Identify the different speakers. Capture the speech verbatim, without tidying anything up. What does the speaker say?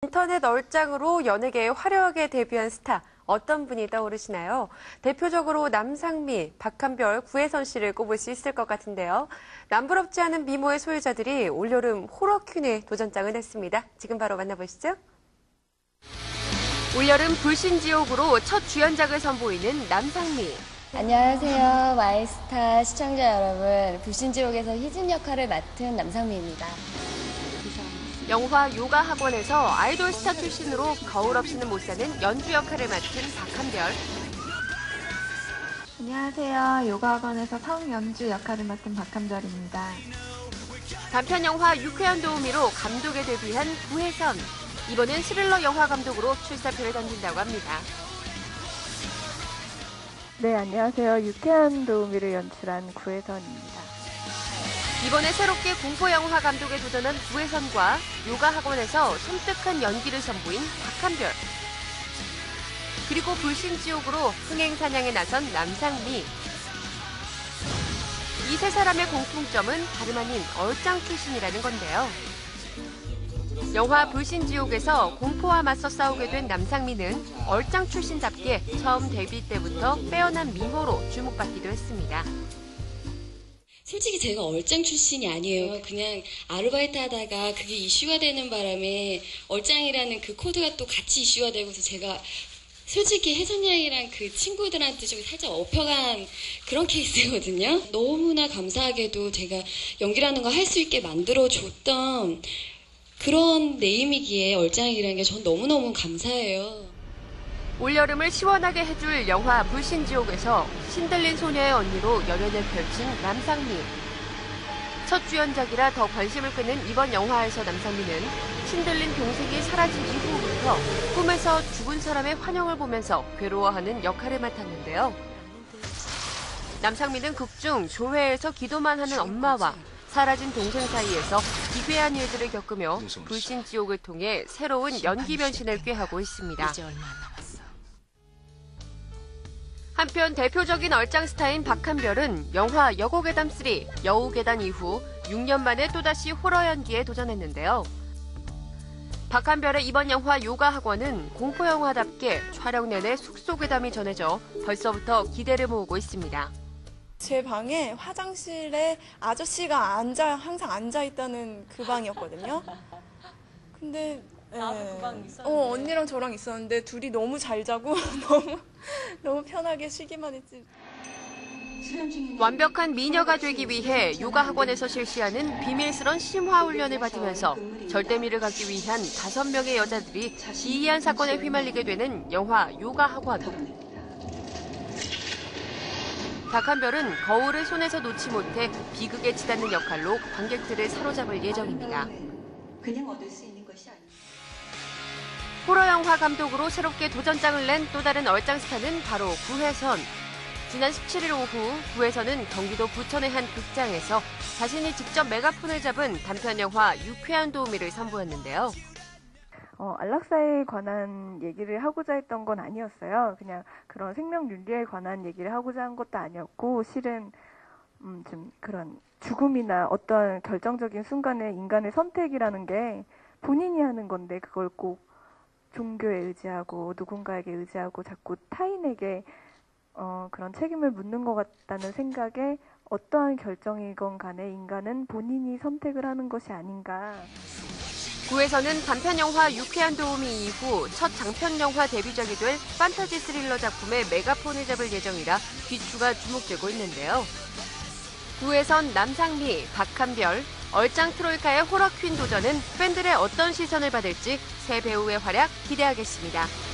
Speaker 1: 인터넷 얼짱으로 연예계에 화려하게 데뷔한 스타, 어떤 분이 떠오르시나요? 대표적으로 남상미, 박한별, 구혜선 씨를 꼽을 수 있을 것 같은데요. 남부럽지 않은 미모의 소유자들이 올여름 호러퀸에 도전장을 냈습니다. 지금 바로 만나보시죠. 올여름 불신지옥으로 첫 주연작을 선보이는 남상미.
Speaker 2: 안녕하세요. 마이스타 시청자 여러분. 불신지옥에서 희진 역할을 맡은 남상미입니다.
Speaker 1: 영화 요가 학원에서 아이돌 스타 출신으로 거울 없이는 못 사는 연주 역할을 맡은 박한별.
Speaker 3: 안녕하세요. 요가 학원에서 성연주 역할을 맡은 박한별입니다.
Speaker 1: 단편 영화 유쾌한 도우미로 감독에 데뷔한 구혜선. 이번엔 스릴러 영화 감독으로 출사표를 던진다고 합니다.
Speaker 3: 네, 안녕하세요. 유쾌한 도우미를 연출한 구혜선입니다.
Speaker 1: 이번에 새롭게 공포영화 감독에 도전한 구혜선과 요가 학원에서 섬뜩한 연기를 선보인 박한별. 그리고 불신지옥으로 흥행사냥에 나선 남상미. 이 세 사람의 공통점은 다름 아닌 얼짱 출신이라는 건데요. 영화 불신지옥에서 공포와 맞서 싸우게 된 남상미는 얼짱 출신답게 처음 데뷔 때부터 빼어난 미모로 주목받기도 했습니다.
Speaker 4: 솔직히 제가 얼짱 출신이 아니에요. 그냥 아르바이트 하다가 그게 이슈가 되는 바람에 얼짱이라는 그 코드가 또 같이 이슈가 되고서 제가 솔직히 혜선 양이랑 그 친구들한테 좀 살짝 업혀간 그런 케이스거든요. 너무나 감사하게도 제가 연기라는 거 할 수 있게 만들어줬던 그런 네임이기에 얼짱이라는 게 전 너무너무 감사해요.
Speaker 1: 올여름을 시원하게 해줄 영화 불신지옥에서 신들린 소녀의 언니로 열연을 펼친 남상미. 첫 주연작이라 더 관심을 끄는 이번 영화에서 남상미는 신들린 동생이 사라진 이후부터 꿈에서 죽은 사람의 환영을 보면서 괴로워하는 역할을 맡았는데요. 남상미는 극중 조회에서 기도만 하는 엄마와 사라진 동생 사이에서 기괴한 일들을 겪으며 불신지옥을 통해 새로운 연기 변신을 꾀하고 있습니다. 한편 대표적인 얼짱 스타인 박한별은 영화 여고괴담 삼 여우괴담 이후 육 년 만에 또다시 호러 연기에 도전했는데요. 박한별의 이번 영화 요가 학원은 공포영화답게 촬영 내내 숙소괴담이 전해져 벌써부터 기대를 모으고 있습니다.
Speaker 5: 제 방에 화장실에 아저씨가 앉아, 항상 앉아있다는 그 방이었거든요. 근데 나도 그 방 있었는데. 어, 언니랑 저랑 있었는데 둘이 너무 잘 자고 너무 너무 편하게 쉬기만 했지.
Speaker 1: 완벽한 미녀가 되기 위해 요가 학원에서 실시하는 비밀스런 심화 훈련을 받으면서 절대미를 갖기 위한 다섯 명의 여자들이 기이한 사건에 휘말리게 되는 영화 요가 학원. 박한별은 거울을 손에서 놓지 못해 비극에 치닫는 역할로 관객들을 사로잡을 예정입니다.
Speaker 6: 그냥 얻을 수 있는 것이 아니에요.
Speaker 1: 호러 영화 감독으로 새롭게 도전장을 낸 또 다른 얼짱 스타는 바로 구혜선. 지난 십칠 일 오후 구혜선은 경기도 부천의 한 극장에서 자신이 직접 메가폰을 잡은 단편 영화 유쾌한 도우미를 선보였는데요.
Speaker 3: 어, 안락사에 관한 얘기를 하고자 했던 건 아니었어요. 그냥 그런 생명윤리에 관한 얘기를 하고자 한 것도 아니었고, 실은 음, 좀 그런 죽음이나 어떤 결정적인 순간에 인간의 선택이라는 게 본인이 하는 건데 그걸 꼭 종교에 의지하고 누군가에게 의지하고 자꾸 타인에게 어, 그런 책임을 묻는 것 같다는 생각에 어떠한 결정이건 간에 인간은 본인이 선택을 하는 것이 아닌가.
Speaker 1: 구혜선은 단편 영화 유쾌한 도우미 이후 첫 장편 영화 데뷔작이 될 판타지 스릴러 작품의 메가폰을 잡을 예정이라 귀추가 주목되고 있는데요. 구혜선, 남상미, 박한별, 얼짱 트로이카의 호러퀸 도전은 팬들의 어떤 시선을 받을지 새 배우의 활약 기대하겠습니다.